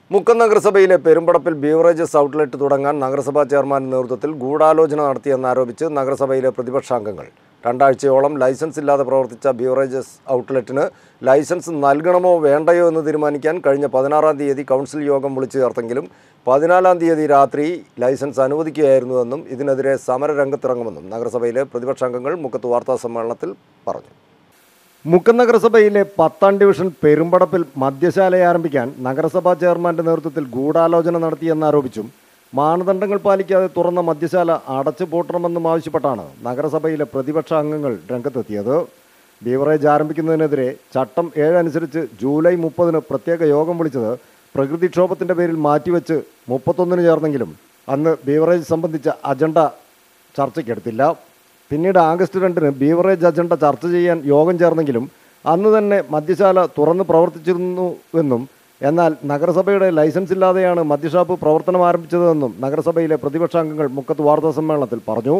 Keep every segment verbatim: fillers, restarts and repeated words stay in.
മുക്കം നഗരസഭയിലെ പെരുമ്പടപ്പിൽ beverages outlet തുടങ്ങാൻ നഗരസഭാ ചെയർമാന്റെ നേതൃത്വത്തിൽ ഗൂഢാലോചന നടത്തിയെന്നാരോപിച്ച് നഗരസഭയിലെ പ്രതിപക്ഷാംഗങ്ങൾ രണ്ടാഴ്ചയോളം ലൈസൻസ് ഇല്ലാതെ പ്രവർത്തിച്ച ബീവറേജസ് ഔട്ട്ലെറ്റിന് ലൈസൻസ് നൽകണമോ വേണ്ടയോ എന്ന് തീരുമാനിക്കാൻ കഴിഞ്ഞ പതിനാറാം തീയതി കൗൺസിൽ യോഗം വിളിച്ചു ചേർത്തെങ്കിലും പതിനാലാം തീയതി രാത്രി ലൈസൻസ് അനുവദിക്കുകയായിരുന്നുവെന്നും ഇതിനെതിരെ സമരരംഗത്തിറങ്ങുമെന്നും നഗരസഭയിലെ പ്രതിപക്ഷാംഗങ്ങൾ മുക്കത്ത് വാർത്താസമ്മേളനത്തിൽ പറഞ്ഞു. മുക്കം നഗരസഭയിലെ പത്താം ഡിവിഷൻ പെരുമ്പടപ്പിൽ മദ്യശാല ആരംഭിക്കാൻ നഗരസഭാ ചെയർമാന്റെ നേതൃത്വത്തിൽ ഗൂഢാലോചന നടത്തിയെന്നാരോപിച്ചും മാനദണ്ഡങ്ങൾ പാലിക്കാതെ തുറന്ന മദ്യശാല അടച്ചു പൂട്ടണമെന്നും ആവശ്യപ്പെട്ടാണ് നഗരസഭയിലെ പ്രതിപക്ഷ അംഗങ്ങൾ രംഗത്തെത്തിയത്. ബീവറേജ് ആരംഭിക്കുന്നതിനെതിരെ ചട്ടം ഏഴ് അനുസരിച്ച് ജൂലൈ മുപ്പതിന് പ്രത്യേക യോഗം വിളിച്ചത് പ്രകൃതിക്ഷോഭത്തിൻ്റെ പേരിൽ മാറ്റിവെച്ച് മുപ്പത്തൊന്നിന് ചേർന്നെങ്കിലും അന്ന് ബീവറേജ് സംബന്ധിച്ച അജണ്ട ചർച്ചയ്ക്കെടുത്തില്ല. പിന്നീട് ആഗസ്റ്റ് രണ്ടിന് ബീവറേജ് അജണ്ട ചർച്ച ചെയ്യാൻ യോഗം ചേർന്നെങ്കിലും അന്ന് തന്നെ മദ്യശാല തുറന്ന് പ്രവർത്തിച്ചിരുന്നുവെന്നും എന്നാൽ നഗരസഭയുടെ ലൈസൻസ് ഇല്ലാതെയാണ് മദ്യഷാപ്പ് പ്രവർത്തനം ആരംഭിച്ചതെന്നും നഗരസഭയിലെ പ്രതിപക്ഷാംഗങ്ങൾ മുക്കത്ത് വാർത്താസമ്മേളനത്തിൽ പറഞ്ഞു.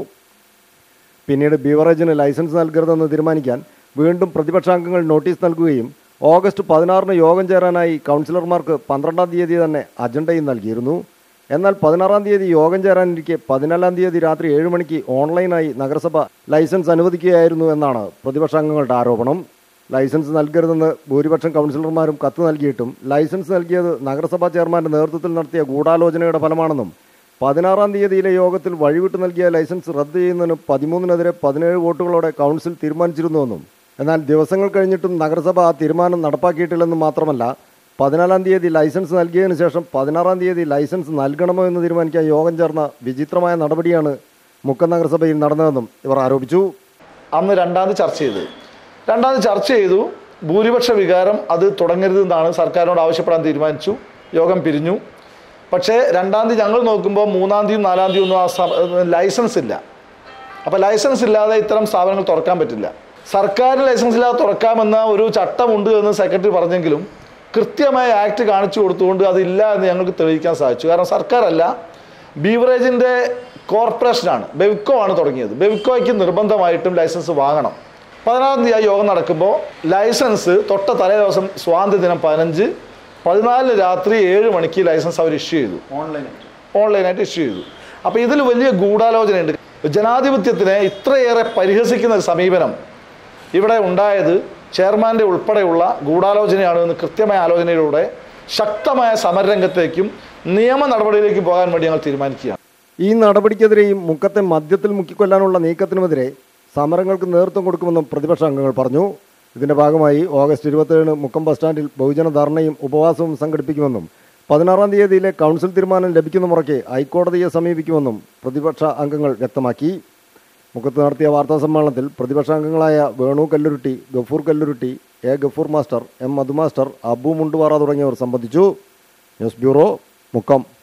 പിന്നീട് ബീവറേജിന് ലൈസൻസ് നൽകരുതെന്ന് തീരുമാനിക്കാൻ വീണ്ടും പ്രതിപക്ഷാംഗങ്ങൾ നോട്ടീസ് നൽകുകയും ഓഗസ്റ്റ് പതിനാറിന് യോഗം ചേരാനായി കൗൺസിലർമാർക്ക് പന്ത്രണ്ടാം തീയതി തന്നെ അജണ്ടയും നൽകിയിരുന്നു. എന്നാൽ പതിനാറാം തീയതി യോഗം ചേരാനിരിക്കെ പതിനാലാം തീയതി രാത്രി ഏഴ് മണിക്ക് ഓൺലൈനായി നഗരസഭ ലൈസൻസ് അനുവദിക്കുകയായിരുന്നു എന്നാണ് പ്രതിപക്ഷാംഗങ്ങളുടെ ആരോപണം. ലൈസൻസ് നൽകരുതെന്ന് ഭൂരിപക്ഷം കൗൺസിലർമാരും കത്ത് നൽകിയിട്ടും ലൈസൻസ് നൽകിയത് നഗരസഭാ ചെയർമാന്റെ നേതൃത്വത്തിൽ നടത്തിയ ഗൂഢാലോചനയുടെ ഫലമാണെന്നും പതിനാറാം തീയതിയിലെ യോഗത്തിൽ വഴിവിട്ട് നൽകിയ ലൈസൻസ് റദ്ദ് ചെയ്യുന്നതിന് പതിമൂന്നിനെതിരെ പതിനേഴ് വോട്ടുകളോടെ കൗൺസിൽ തീരുമാനിച്ചിരുന്നുവെന്നും എന്നാൽ ദിവസങ്ങൾ കഴിഞ്ഞിട്ടും നഗരസഭ ആ തീരുമാനം നടപ്പാക്കിയിട്ടില്ലെന്നും മാത്രമല്ല പതിനാലാം തീയതി ലൈസൻസ് നൽകിയതിനു ശേഷം പതിനാറാം തീയതി ലൈസൻസ് നൽകണമോ എന്ന് തീരുമാനിക്കാൻ യോഗം ചേർന്ന വിചിത്രമായ നടപടിയാണ് മുക്കം നഗരസഭയിൽ നടന്നതെന്നും ഇവർ ആരോപിച്ചു. അന്ന് രണ്ടാം തീയതി ചർച്ച ചെയ്തു രണ്ടാം തീയതി ചർച്ച ചെയ്തു ഭൂരിപക്ഷ വികാരം അത് തുടങ്ങരുതെന്നാണ് സർക്കാരിനോട് ആവശ്യപ്പെടാൻ തീരുമാനിച്ചു. യോഗം പിരിഞ്ഞു. പക്ഷേ രണ്ടാം തീയതി ഞങ്ങൾ നോക്കുമ്പോൾ മൂന്നാം തീയതി നാലാം തീയതി ഒന്നും ആ ലൈസൻസ് ഇല്ല. അപ്പോൾ ലൈസൻസ് ഇല്ലാതെ ഇത്തരം സ്ഥാപനങ്ങൾ തുറക്കാൻ പറ്റില്ല. സർക്കാരിന് ലൈസൻസ് ഇല്ലാതെ തുറക്കാമെന്ന ഒരു ചട്ടമുണ്ട് എന്ന് സെക്രട്ടറി പറഞ്ഞെങ്കിലും കൃത്യമായ ആക്ട് കാണിച്ചു കൊടുത്തുകൊണ്ട് അതില്ല എന്ന് ഞങ്ങൾക്ക് തെളിയിക്കാൻ സാധിച്ചു. കാരണം സർക്കാരല്ല, ബീവറേജിൻ്റെ കോർപ്പറേഷനാണ്, ബെവ്കോ ആണ് തുടങ്ങിയത്. ബെവ്കോയ്ക്ക് നിർബന്ധമായിട്ടും ലൈസൻസ് വാങ്ങണം. പതിനാറാം തീയതി യോഗം നടക്കുമ്പോൾ ലൈസൻസ് തൊട്ട തലേ ദിവസം സ്വാതന്ത്ര്യദിനം പതിനഞ്ച് പതിനാലിന് രാത്രി ഏഴ് മണിക്ക് ലൈസൻസ് അവർ ഇഷ്യൂ ചെയ്തു. ഓൺലൈനായിട്ട് ഓൺലൈനായിട്ട് ഇഷ്യൂ ചെയ്തു. അപ്പോൾ ഇതിൽ വലിയ ഗൂഢാലോചനയുണ്ട്. ജനാധിപത്യത്തിനെ ഇത്രയേറെ പരിഹസിക്കുന്ന ഒരു സമീപനം ഇവിടെ ഉണ്ടായത് ചെയർമാൻ്റെ ഉൾപ്പെടെയുള്ള ഗൂഢാലോചനയാണ് എന്ന് കൃത്യമായ ആലോചനയിലൂടെ ശക്തമായ സമരരംഗത്തേക്കും നിയമ നടപടിയിലേക്കും പോകാൻ വേണ്ടി ഞങ്ങൾ തീരുമാനിക്കുകയാണ്. ഈ നടപടിക്കെതിരെയും മുക്കത്തെ മദ്യത്തിൽ മുക്കിക്കൊല്ലാനുള്ള നീക്കത്തിനുമെതിരെ സമരങ്ങൾക്ക് നേതൃത്വം കൊടുക്കുമെന്നും പ്രതിപക്ഷ അംഗങ്ങൾ പറഞ്ഞു. ഇതിന്റെ ഭാഗമായി ഓഗസ്റ്റ് ഇരുപത്തിയേഴിന് മുക്കം ബസ് സ്റ്റാൻഡിൽ ബഹുജന ധർണയും ഉപവാസവും സംഘടിപ്പിക്കുമെന്നും പതിനാറാം തീയതിയിലെ കൗൺസിൽ തീരുമാനം ലഭിക്കുന്ന മുറയ്ക്ക് ഹൈക്കോടതിയെ സമീപിക്കുമെന്നും പ്രതിപക്ഷ അംഗങ്ങൾ വ്യക്തമാക്കി. മുക്കത്ത് നടത്തിയ വാർത്താസമ്മേളനത്തിൽ പ്രതിപക്ഷാംഗങ്ങളായ Venu Kalluruti, Gafoor Kalluruti, A Gafoor master, M Madhu master, Abu Mundupara തുടങ്ങിയവർ സംബന്ധിച്ചു. News bureau, Mukkam.